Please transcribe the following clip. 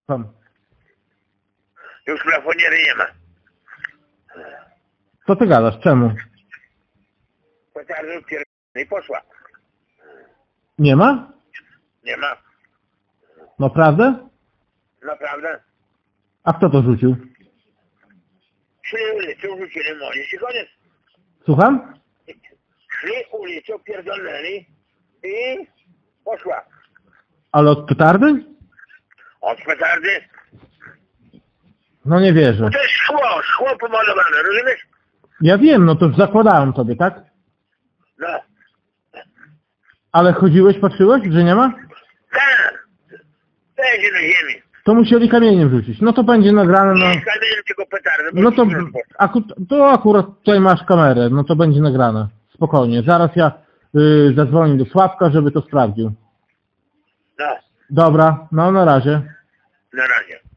Tam. Już plafoniery nie ma. Co ty gadasz? Czemu? Petardy pierdolony i poszła. Nie ma? Nie ma. Naprawdę? Naprawdę. A kto to rzucił? Szli ulicą, rzucili młodzież i koniec. Słucham? Szli ulicą, pierdolnęli i poszła. Ale od petardy? Od petardy. No nie wierzę. To jest szkło pomalowane, rozumiesz? Ja wiem, no to już zakładałem tobie, tak? No. Ale chodziłeś, patrzyłeś, że nie ma? Tak. Będzie na ziemi. To musieli kamieniem rzucić. No to będzie nagrane, no. Nie kamieniem, tylko petardy. bo No to, ci poszła. to akurat tutaj masz kamerę, no to będzie nagrane. Spokojnie. Zaraz ja zadzwonię do Sławka, żeby to sprawdził. No. Dobra, no na razie. Na razie.